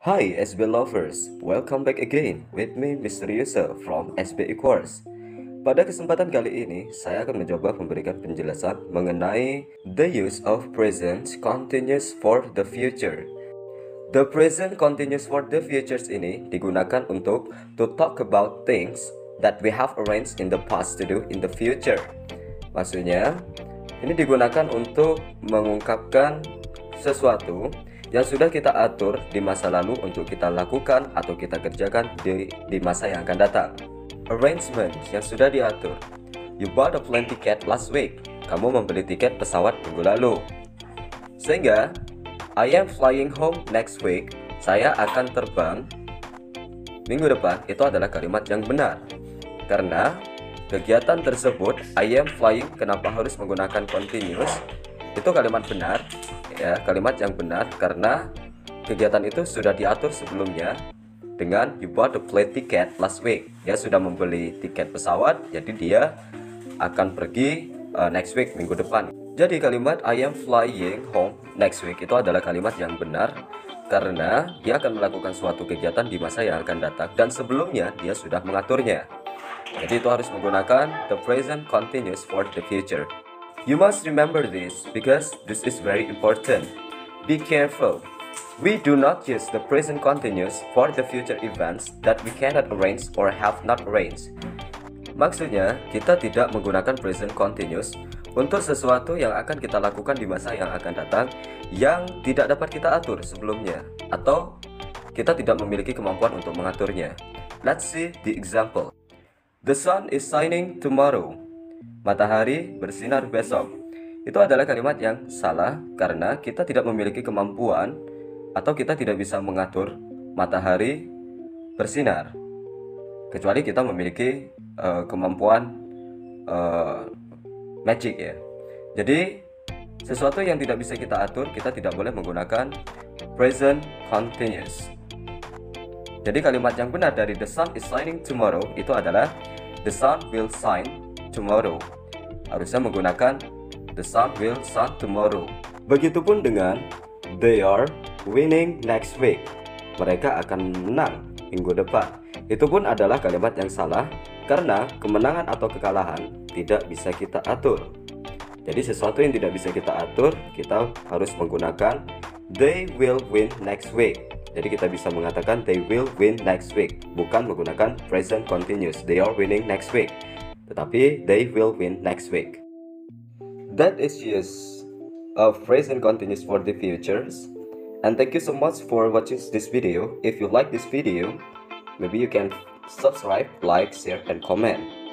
Hi SB lovers, welcome back again with me Mr. Yusuf from SBI Course. Pada kesempatan kali ini, saya akan mencoba memberikan penjelasan mengenai the use of present continuous for the future. The present continuous for the futures ini digunakan untuk to talk about things that we have arranged in the past to do in the future. Maksudnya, ini digunakan untuk mengungkapkan sesuatu yang sudah kita atur di masa lalu untuk kita lakukan atau kita kerjakan di masa yang akan datang. Arrangement yang sudah diatur. You bought a plane ticket last week. Kamu membeli tiket pesawat minggu lalu. Sehingga I am flying home next week. Saya akan terbang minggu depan. Itu adalah kalimat yang benar. Karena kegiatan tersebut I am flying, kenapa harus menggunakan continuous? Itu kalimat benar, ya, kalimat yang benar karena kegiatan itu sudah diatur sebelumnya dengan you bought the plane ticket last week. Dia sudah membeli tiket pesawat, jadi dia akan pergi next week, minggu depan. Jadi kalimat I am flying home next week itu adalah kalimat yang benar karena dia akan melakukan suatu kegiatan di masa yang akan datang dan sebelumnya dia sudah mengaturnya. Jadi itu harus menggunakan the present continuous for the future. You must remember this because this is very important. Be careful. We do not use the present continuous for the future events that we cannot arrange or have not arranged. Maksudnya, kita tidak menggunakan present continuous untuk sesuatu yang akan kita lakukan di masa yang akan datang yang tidak dapat kita atur sebelumnya atau kita tidak memiliki kemampuan untuk mengaturnya. Let's see the example. The sun is shining tomorrow. Matahari bersinar besok. Itu adalah kalimat yang salah karena kita tidak memiliki kemampuan atau kita tidak bisa mengatur matahari bersinar kecuali kita memiliki kemampuan magic, ya. Jadi sesuatu yang tidak bisa kita atur, kita tidak boleh menggunakan present continuous. Jadi kalimat yang benar dari the sun is shining tomorrow itu adalah the sun will shine tomorrow. Harusnya menggunakan the sun will shine tomorrow. Begitupun dengan they are winning next week. Mereka akan menang minggu depan. Itu pun adalah kalimat yang salah karena kemenangan atau kekalahan tidak bisa kita atur. Jadi sesuatu yang tidak bisa kita atur, kita harus menggunakan they will win next week. Jadi kita bisa mengatakan they will win next week, bukan menggunakan present continuous they are winning next week, tetapi they will win next week. That is use of present continuous for the futures. And thank you so much for watching this video. If you like this video, maybe you can subscribe, like, share, and comment.